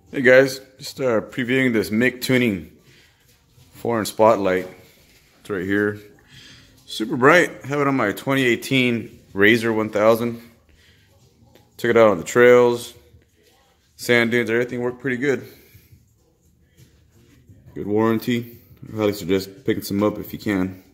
Hey guys, just previewing this MICTUNING 4-inch spotlight. It's right here. Super bright. I have it on my 2018 RZR 1000. Took it out on the trails, sand dunes, everything worked pretty good. Good warranty. I highly suggest picking some up if you can.